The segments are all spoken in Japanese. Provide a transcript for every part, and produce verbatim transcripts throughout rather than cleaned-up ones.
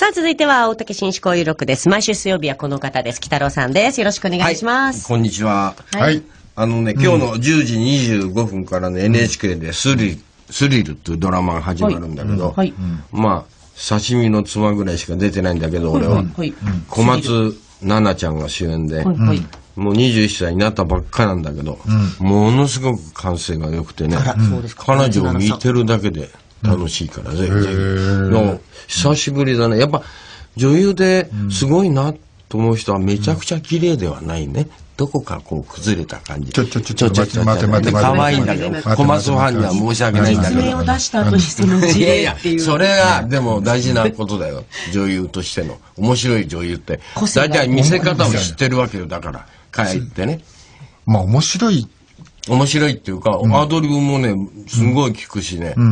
さあ、続いては大竹紳士交友録です。毎週水曜日はこの方です。北郎さんです。よろしくお願いします。 はい、こんにちは。 はい。 あのね、今日のじゅうじにじゅうごふんからね、エヌエイチケー でスリル、スリルっていうドラマが始まるんだけど、はいはい、まあ、刺身のつまぐらいしか出てないんだけど、俺は。はいはい、小松菜奈ちゃんが主演で、はいはい、もうにじゅういっさいになったばっかなんだけど、うん、ものすごく感性が良くてね、彼女を見てるだけで楽しいから、ぜひぜひ。久しぶりだね。やっぱ女優ですごいなと思う人はめちゃくちゃ綺麗ではないね。どこかこう崩れた感じ。 ちょちょちょちょちょちょ待て待て待て。 可愛いんだけど、小松ファンには申し訳ないんだけど。 爪を出した後にその字でっていう。 それがでも大事なことだよ。女優としての面白い女優って大体見せ方を知ってるわけよ。だから帰ってね。 まあ面白い。 面白いっていうか、うん、アドリブもねすごい効くしね、うん、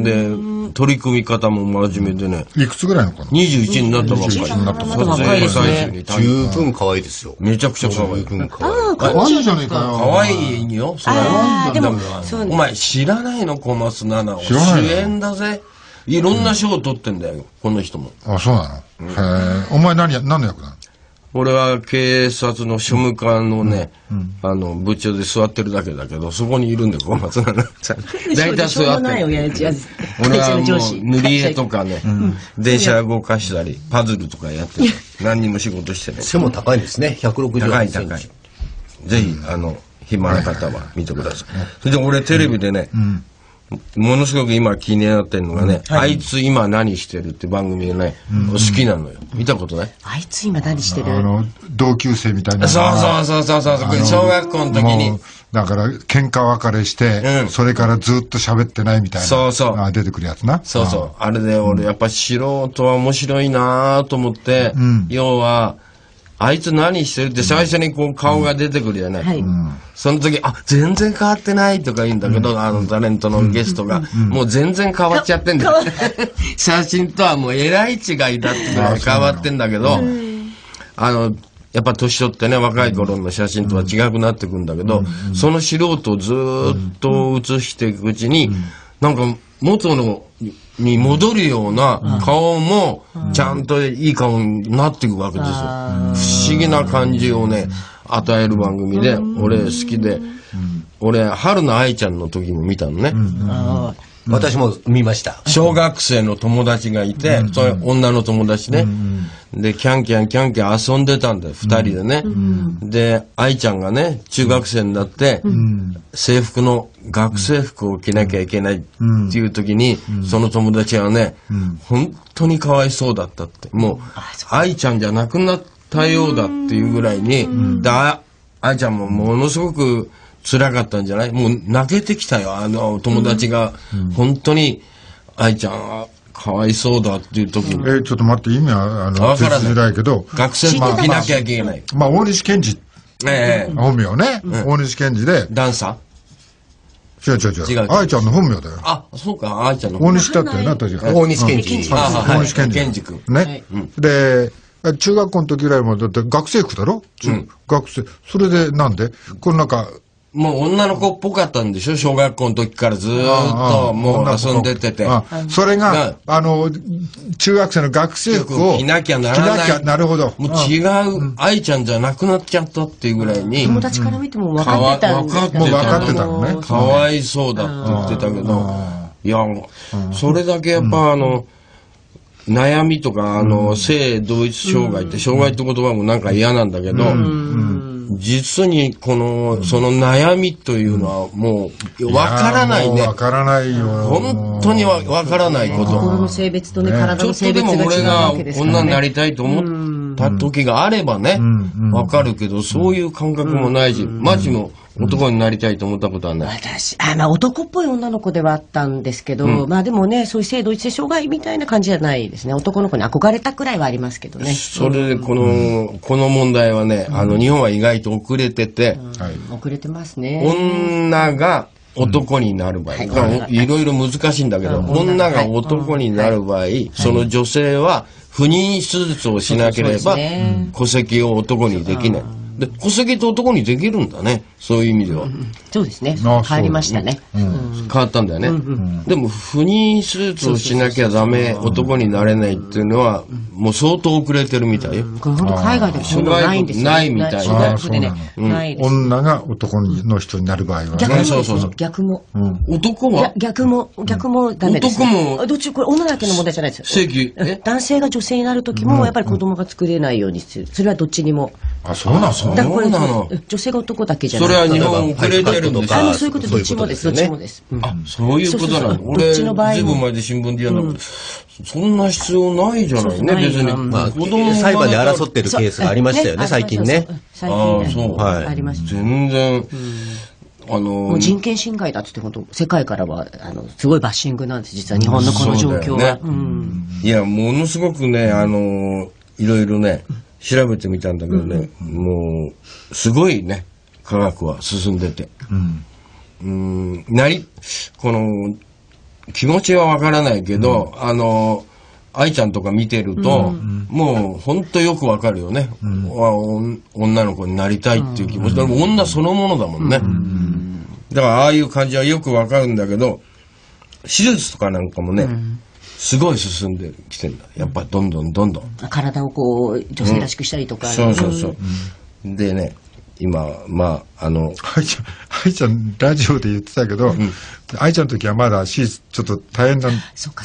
で取り組み方も真面目でね、 いくつぐらいのかな、 にじゅういちになったばっかり、 撮影最初に十分可愛いですよ。 めちゃくちゃ可愛い。 可愛いじゃねえかよ。 可愛いよそれは。でもお前知らないの、小松菜奈を。主演だぜ。いろんな賞を取ってんだよ、この人も。 あ、そうなの。へえ。お前何何の役なの？ 俺は警察の庶務課のね、うん、あの部長で座ってるだけだけど、そこにいるんで小松菜奈ちゃん。大体座ってる。俺はもう塗り絵とかね、うん、電車動かしたりパズルとかやってる。何にも仕事してね。 背も高いんですね。ひゃくろくじゅうはちセンチ。 高い高い。ぜひあの暇な方は見てください。それで俺テレビでね。うんうん、ものすごく今気になってるのがね、うん、はい、あいつ今何してるって番組がね、うん、好きなのよ。見たことない？ あいつ今何してる？ あの同級生みたいな。 そうそうそうそうそう。小学校の時にだから喧嘩別れして、うん、それからずっと喋ってないみたいな。そうそう。あ、出てくるやつな。 そうそう。あれで俺やっぱ素人は面白いなと思って、うん、要はあいつ何してるって最初にこう顔が出てくるよね。はい、その時、あ、全然変わってないとか言うんだけど、うん、あのタレントのゲストが、うん、もう全然変わっちゃってんだよ。写真とはもうえらい違いだってぐらい変わってんだけど、あの、やっぱ年取ってね、若い頃の写真とは違くなってくんだけど、うん、その素人をずーっと写していくうちに、うん、なんか元のに戻るような顔もちゃんといい顔になっていくわけですよ。不思議な感じをね与える番組で俺好きで、俺春菜愛ちゃんの時も見たのね。 私も見ました。 小学生の友達がいて、それ女の友達ね。でキャンキャンキャンキャン遊んでたんだよ、二人でね。で愛ちゃんがね中学生になって制服の学生服を着なきゃいけないっていう時に、その友達はね本当にかわいそうだったって、もう愛ちゃんじゃなくなったようだっていうぐらいに、で愛ちゃんもものすごく辛かったんじゃない？もう泣けてきたよ、あの友達が。本当に愛ちゃんはかわいそうだっていう時に。 えー、ちょっと待って、意味はあの分からないけど、 学生服着なきゃいけない。 まあ大西健二、ええ、本名ね、大西健二でダンサー。違う違う違う。愛ちゃんの本名だよ。 あ、そうか、愛ちゃんの大西だったよな、確か。 大西健二。 大西健二君ね。で中学校の時ぐらいもだって学生服だろ。学生。それでなんでこのなんか。 もう女の子っぽかったんでしょ、小学校の時からずーっともう遊んでてて。 それが、あの、中学生の学生服を着なきゃならない。 着なきゃ、なるほど。 もう違う、愛ちゃんじゃなくなっちゃったっていうぐらいに。 友達から見ても分かってたんだ。 もう分かってたのね。 かわいそうだって言ってたけど、いや、それだけやっぱあの、悩みとか、あの、性同一障害って、障害って言葉もなんか嫌なんだけど、実にこのその悩みというのはもうわからないね。 わからないよ。 本当にわからないこと。 心の性別とね、体の性別が違うわけですからね。ちょっとでも俺が女になりたいと思った時があればね、わかるけど、そういう感覚もないし、マジも男になりたいと思ったことはない。 私、あ、まあ男っぽい女の子ではあったんですけど、うん、まあでもね、そういう性同一性障害みたいな感じじゃないですね。男の子に憧れたくらいはありますけどね。 それでこの、うん、この問題はね、あの日本は意外と遅れてて、 うん、遅れてますね。 女が男になる場合、うんはい、いろいろ難しいんだけど、うん、女が男になる場合、はい、その女性は不妊手術をしなければ戸籍を男にできない。 で、戸籍って男にできるんだね。そういう意味では。 そうですね。変わりましたね。 変わったんだよね。でも、不妊手術をしなきゃダメ、男になれないっていうのは、もう相当遅れてるみたいよ。 これ本当海外ではないんですよ。 ないみたいな。 女が男の人になる場合は。 逆もそうそうそう。逆も。 男は逆も、逆もダメです。 男も。 どっち、これ女だけの問題じゃないですよ。 正規。 男性が女性になるときも、やっぱり子供が作れないようにする。それはどっちにも。 あ、そうなのそうなの。 女性が男だけじゃない。 それは日本遅れてるとか。 そういうこと、どっちもです。どっちもです。 あ、そういうことなの。俺、ずいぶん前で新聞でやんなくて、そんな必要ないじゃないね、別に。 まあ、子供裁判で争ってるケースがありましたよね、最近ね。 最近ね。 そう。 ありました。 全然。あのもう人権侵害だって言って、本当世界からは、あの、すごいバッシングなんです、実は日本のこの状況は。 いや、ものすごくね、あの、いろいろね、調べてみたんだけどね、もう、すごいね、科学は進んでて。うん、なり、この、気持ちはわからないけど、あの、愛ちゃんとか見てると、もう本当よくわかるよね、女の子になりたいっていう気持ち。でも女そのものだもんね。だからああいう感じはよくわかるんだけど、手術とかなんかもね、すごい進んできてんだ。やっぱどんどんどんどん。 体をこう、女性らしくしたりとか。 そうそうそう。でね、今、まあ、あの。 愛ちゃん、愛ちゃん、ラジオで言ってたけど、愛ちゃんの時はまだ手術ちょっと大変だった。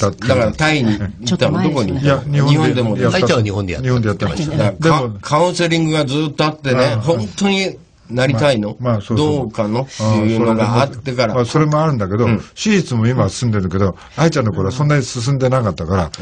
だからタイに行ったのどこに？ いや、日本でも。 愛ちゃんは日本でやって日本でやってました。 でも、カウンセリングがずっとあってね、本当になりたいのどうかのっていうのがあってから。 まあ、それもあるんだけど、手術も今進んでるけど、愛ちゃんの頃はそんなに進んでなかったから、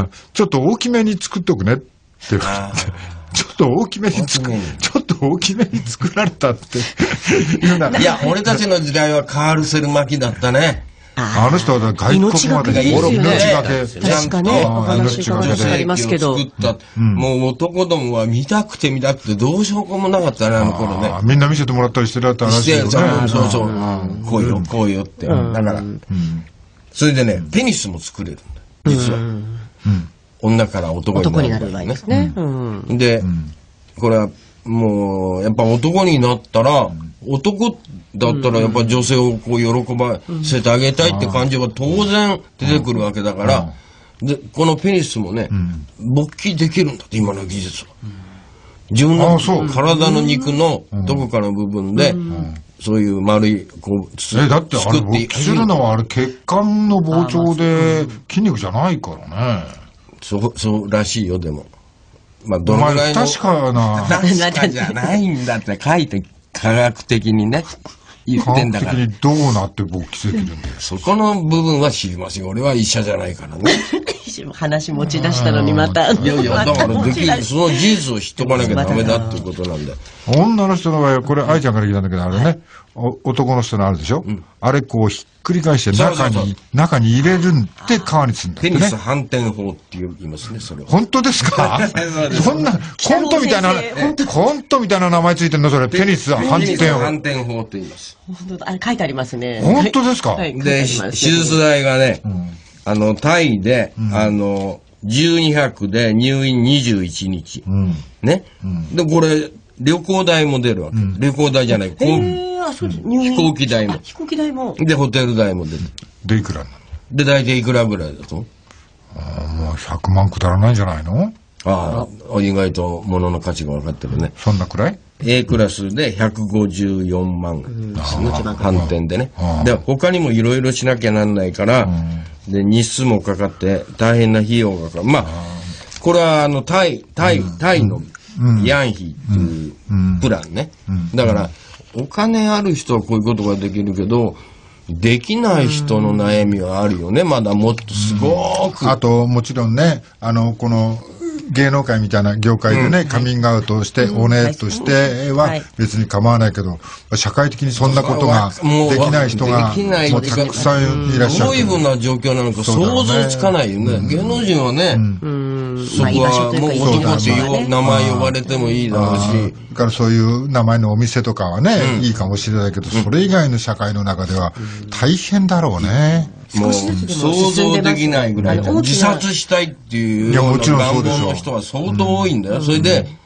ちょっと大きめに作っとくねって言われて。ちょっと大きめに作る、ちょっと大きめに作られたっていうな。 いや、俺たちの時代はカールセル巻きだったね。 あの人は外国まで命がけ。 確かね、お話伺ってありますけど。 もう男どもは見たくて見たくてどうしようもなかったね、あの頃ね。 みんな見せてもらったりしてるらしいよね。 そうそう。こうよ、こうよって。だから、それでね、ペニスも作れるんだ、実は。女から男になる場合ですね。で、これはもう、やっぱ男になったら、男だったらやっぱ女性をこう喜ばせてあげたいって感じが当然出てくるわけだから、で、このペニスもね、勃起できるんだって、今の技術は。自分の体の肉のどこかの部分で、そういう丸い、こう、 作って。え、だってあれ、勃起するのはあれ血管の膨張で筋肉じゃないからね。 そう、そうらしいよ、でも。まあ、どのぐらいの。 確かな。 確かじゃないんだって書いて、科学的にね、言ってんだから。 科学的にどうなって勃起できるんだよ。 そこの部分は知りません。俺は医者じゃないからね。 話持ち出したのにまた。 いやいや、だからできる、その事実を知っとかなきゃダメだっていうことなんだよ。 女の人の場合は、これ愛ちゃんから聞いたんだけど、あれね、男の人のあるでしょ、あれこうひっくり返して中に、中に入れるんで皮にするんだってね。 テニス反転法って言いますね、それは。 本当ですかそんな、コントみたいな、コントみたいな名前ついてるのそれ、テニス反転法。 反転法って言います。 本当、あれ書いてありますね。 本当ですかで、手術代がね、あの、タイで、あの、じゅうにはくで入院にじゅういちにち。ね。で、これ、旅行代も出るわけ。旅行代じゃない。飛行機代も。 飛行機代も。 で、ホテル代も出る。 で、いくらで、大体いくらぐらいだとああ、もうひゃくまんくだらないんじゃないのああ、意外と物の価値が分かってるね。 そんなくらい ?A クラスでひゃくごじゅうよんまんですね。反転でね。で、他にもいろいろしなきゃなんないから、で、日数もかかって大変な費用がかかる。まあ、これはあの、タイ、タイ、タイのヤンヒーっていうプランね。だから、お金ある人はこういうことができるけど、できない人の悩みはあるよね。まだもっとすごく。 あと、もちろんね、あの、この、芸能界みたいな業界でね、うん、カミングアウトをして、おねとしては別に構わないけど、社会的にそんなことができない人が、もうたくさんいらっしゃる。 どういうふうな状況なのか想像つかないよね。芸能人はね、そこはもう男って名前呼ばれてもいいだろうし。 だからそういう名前のお店とかはね、いいかもしれないけど、それ以外の社会の中では大変だろうね。 もう想像できないぐらい自殺したいっていう願望の人は相当多いんだよ。それで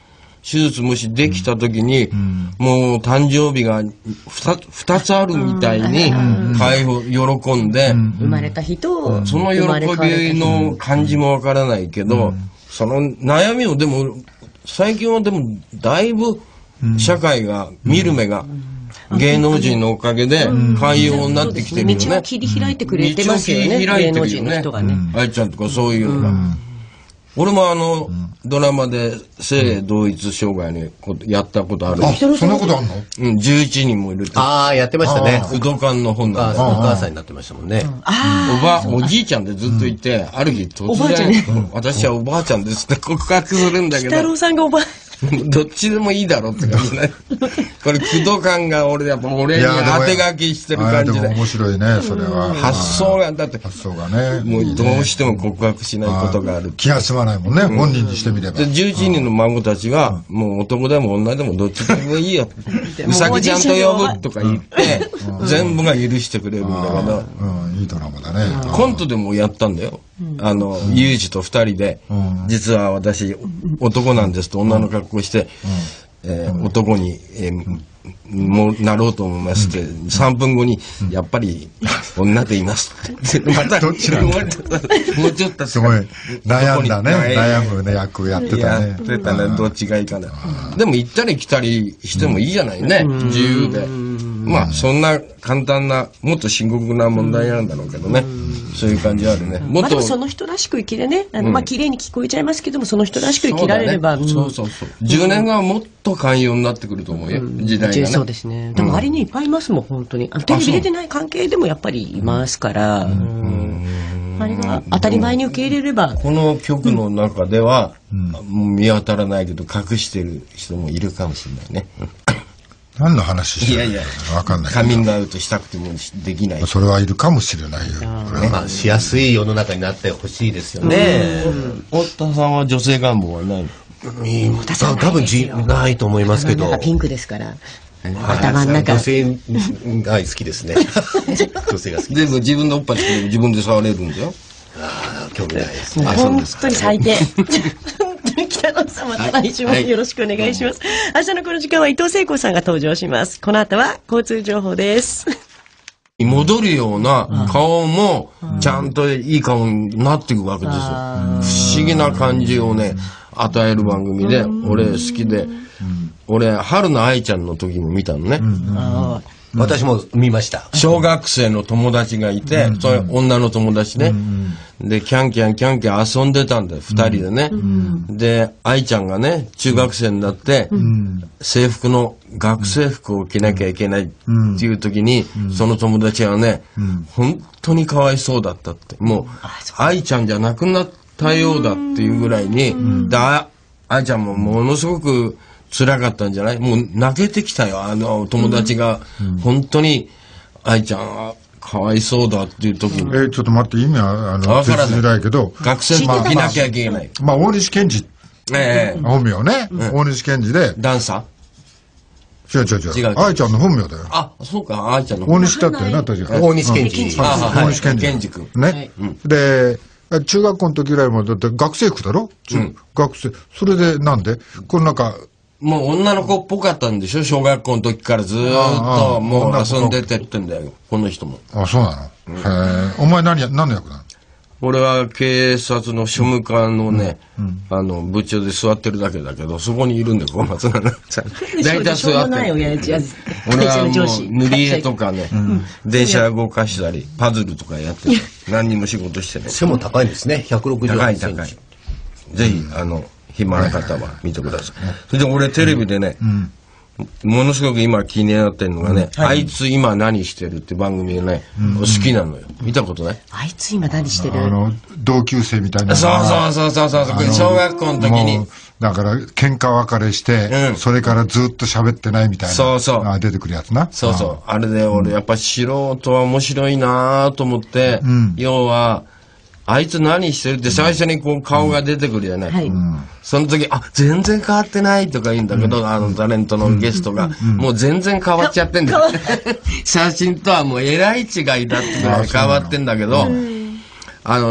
手術もしできた時に、もう誕生日が二つあるみたいに、解放、喜んで、 生まれた日と、 その喜びの感じもわからないけど、その悩みをでも、最近はでも、だいぶ、社会が、見る目が、芸能人のおかげで、寛容になってきてるよね。 道を切り開いてくれてますよね。 道を切り開いてるよね。愛ちゃんとかそういうのが。俺もあの、ドラマで性同一障害にやったことある。 あ、そんなことあんの？ うん、じゅういちにんもいる。 ああ、やってましたね。 武道館の本なんだ。 お母さんになってましたもんね。 おば、おじいちゃんでずっといて、ある日突然、私はおばあちゃんですって告白するんだけど。 北郎さんがおばあどっちでもいいだろって感じね。これ、駆動感が俺、やっぱ俺に当て書きしてる感じで。 面白いね、それは。 発想が、だって、 発想がね。 もうどうしても告白しないことがある。 気が済まないもんね、本人にしてみれば。 で、じゅういちにんの孫たちが、もう男でも女でもどっちでもいいよ。うさぎちゃんと呼ぶとか言って、全部が許してくれるんだけど。 うん、いいドラマだね。 コントでもやったんだよ。あの、ユージと二人で、実は私、男なんですと女の格好して、えー、男に、えー、もうなろうと思いますって、さんぷんごに、やっぱり女でいますって。また、 どっちなんだもうちょっと。 すごい、悩んだね。悩むね、役やってたね。 やってたね、どっちがいいかな。でも行ったり来たりしてもいいじゃないね。自由で。まあ、そんな簡単な、もっと深刻な問題なんだろうけどね。そういう感じあるね。 もっと。その人らしく生きれね。あの、まあ、綺麗に聞こえちゃいますけども、その人らしく生きられれば。 そうそうそう。じゅうねんごはもっと寛容になってくると思うよ。時代がね。 そうですね。でも、割にいっぱいいますもん、本当に。テレビ出てない関係でもやっぱりいますから。あれが当たり前に受け入れれば。 この曲の中では、見当たらないけど、隠してる人もいるかもしれないね。 何の話してるいやいや、 わかんない。 カミングアウトしたくてもできない。 それはいるかもしれないよ。 まあ、しやすい世の中になってほしいですよね。 太田さんは女性願望はないの？ 多分じないと思いますけど。 ピンクですから。頭の中。 女性が好きですね。女性が好き。 でも自分のおっぱい作れば自分で触れるんだよ。 ああ、興味ないです。 本当に最低。北野さん、また来週もよろしくお願いします。明日のこの時間は伊藤聖子さんが登場します。この後は交通情報です。 戻るような顔もちゃんといい顔になっていくわけですよ。不思議な感じをね、与える番組で、俺好きで、俺、春の愛ちゃんの時も見たのね。 私も見ました。 小学生の友達がいて、それ女の友達ね。で、キャンキャンキャンキャン遊んでたんだよ、二人でね。で、愛ちゃんがね、中学生になって、制服の学生服を着なきゃいけないっていう時に、その友達はね、本当にかわいそうだったって。もう、愛ちゃんじゃなくなったようだっていうぐらいに、で、愛ちゃんもものすごく、辛かったんじゃない？もう泣けてきたよ。あの友達が、本当に愛ちゃんはかわいそうだっていう時に。 えー、ちょっと待って、意味はあの分からないけど、 学生服着なきゃいけない。 まあ大西健二、 ええ、 本名ね、大西健二でダンサー。違う違う違う。愛ちゃんの本名だよ。 あ、そうか、愛ちゃんの大西だったよな、確か。 大西健二。 大西健二君ね。で。中学校の時ぐらいもだって学生服だろ、うん、学生。それでなんでこのなんか。 もう女の子っぽかったんでしょ小学校の時からずーっともう遊んでてってんだよ。この人も。 あ、そうなの、うん、へえ。お前何や、何の役なの？ 俺は警察の庶務課のね、うんうん、あの、部長で座ってるだけだけど、そこにいるんだよ、小松菜奈ちゃん。大体座ってる。俺はもう塗り絵とかね、うん、電車動かしたり、パズルとかやってる。何にも仕事してない。 背も高いんですね、ひゃくろくじゅうはちセンチ。高い高い。 ぜひ、あの、暇な方は見てください。それで俺テレビでね、ものすごく今気になってるのがね、あいつ今何してるって番組がね、好きなのよ。見たことない？ あいつ今何してる？ あの、同級生みたいな。 そうそうそうそうそう。小学校の時に。 だから、喧嘩別れして、それからずっと喋ってないみたいな。そうそう。出てくるやつな。 そうそう。あれで俺やっぱ素人は面白いなと思って、要は、あいつ何してるって最初にこう顔が出てくるじゃない。はい、その時、あ、全然変わってないとか言うんだけど、うん、あのタレントのゲストが、うん、もう全然変わっちゃってんだよ。写真とはもうえらい違いだってぐらい変わってんだけど、うん、あの、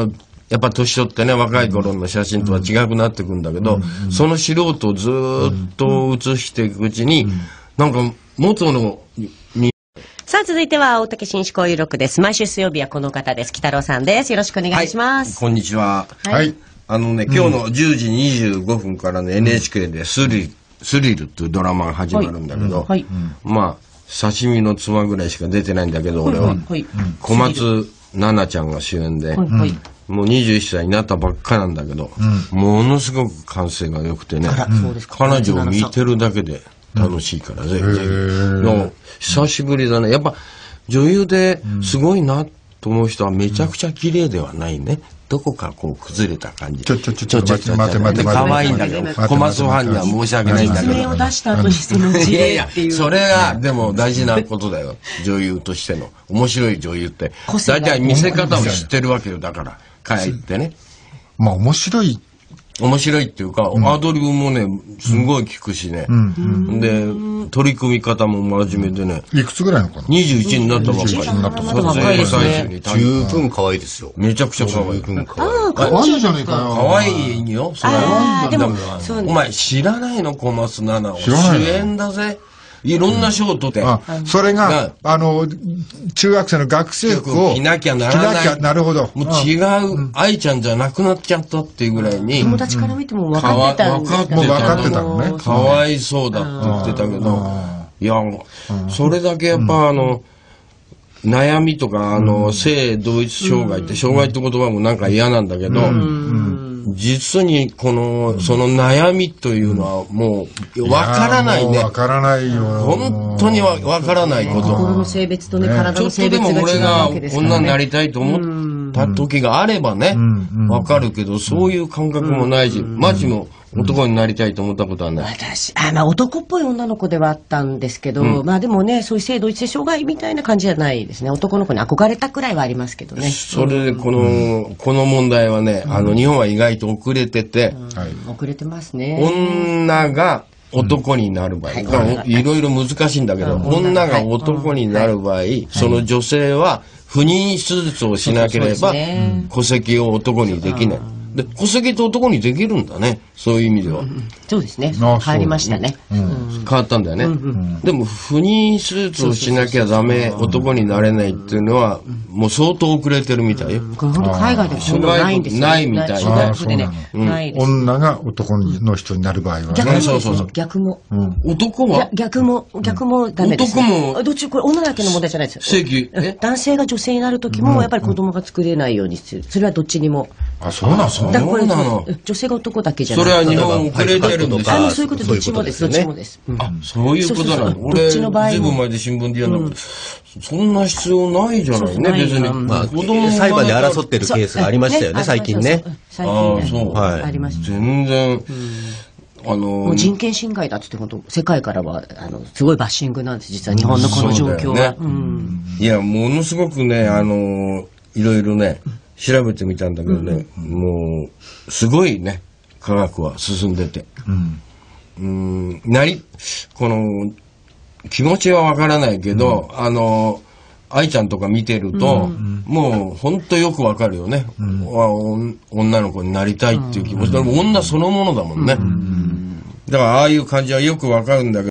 やっぱ年取ってね、若い頃の写真とは違くなってくんだけど、その素人をずーっと写していくうちに、なんか元のに、 さあ、続いては、大竹新思考有録です。毎週水曜日はこの方です。北郎さんです。よろしくお願いします。 こんにちは。 はい。 あのね、今日のじゅうじにじゅうごふんからね、エヌエイチケー でスリル、スリルっていうドラマが始まるんだけど、はい、まあ、刺身のつまぐらいしか出てないんだけど、俺は。小松菜奈ちゃんが主演で、もうにじゅういっさいになったばっかなんだけど、ものすごく感性が良くてね、彼女を見てるだけで楽しいから、ぜひぜひ。久しぶりだね。やっぱ女優ですごいなと思う人はめちゃくちゃ綺麗ではないね。どこかこう崩れた感じ。 ちょちょちょちょちょ待て待て待て。 可愛いんだけど、小松ファンには申し訳ないんだけど。 実名を出した後にその事例っていう。 それがでも大事なことだよ。女優としての面白い女優って、大体見せ方を知ってるわけよ。だから帰ってね。 まあ面白い。 面白いっていうか、アドリブもね、すごい効くしね。で、取り組み方も真面目でね。 いくつぐらいのかな ?にじゅういちになったばっかり。 撮影最初に。十分可愛いですよ。 めちゃくちゃ可愛い。 可愛いじゃねえかよ。 可愛いよ、それは。でも、お前知らないの小松菜奈を。主演だぜ。いろんな賞を取って。 それが、あの、中学生の学生服を着なきゃならない。 なるほど。 もう違う、愛ちゃんじゃなくなっちゃったっていうぐらいに。 友達から見ても分かってたんだ。もう分かってたのね。 かわいそうだって言ってたけど、いや、それだけやっぱあの、悩みとか、あの、性同一障害って、障害って言葉もなんか嫌なんだけど、実にこの、その悩みというのはもう、わからないね。 わからないよ。 本当にわからないこと。 心の性別とね、体の性別が違うわけですからね。ちょっとでも俺が女になりたいと思った時があればね、わかるけど、そういう感覚もないし、マジも男になりたいと思ったことはない。 私、あ、まあ男っぽい女の子ではあったんですけど、まあでもね、そういう性同一性障害みたいな感じじゃないですね。男の子に憧れたくらいはありますけどね。 それでこの、この問題はね、あの、日本は意外と遅れてて、 遅れてますね。 女が男になる場合、いろいろ難しいんだけど、女が男になる場合、その女性は不妊手術をしなければ、戸籍を男にできない。で、戸籍って男にできるんだね。そういう意味では。 そうですね。変わりましたね。 変わったんだよね。でも、不妊手術をしなきゃダメ、男になれないっていうのは、もう相当遅れてるみたいよ。 これ本当海外でもないんですよ。 ないみたいな。 女が男の人になる場合は。 逆も。そうそうそう。逆も。 男は逆も、逆もダメです。 男も。 どっち、これ女だけの問題じゃないですよ。 正規。 男性が女性になるときも、やっぱり子供が作れないようにする。それはどっちにも。 あ、そうなんそうなの。 女性が男だけじゃなくて。それは日本遅れてるんですよ。そういうこと、どっちもです。どっちもです。 あ、そういうことなの。俺、ずいぶん前で新聞で読んだけど、そんな必要ないじゃないね、別に。 まあ、裁判で争ってるケースがありましたよね、最近ね。 最近ね。 そう。 ありました。 全然。あのもう人権侵害だって言って、本当世界からは、あの、すごいバッシングなんです、実は日本のこの状況は。 いや、ものすごくね、あの、いろいろね、調べてみたんだけどね、もう、すごいね、科学は進んでて。うん、なり、この、気持ちはわからないけど、あの、愛ちゃんとか見てると、もう本当よくわかるよね、女の子になりたいっていう気持ち。でも女そのものだもんね。だからああいう感じはよくわかるんだけど、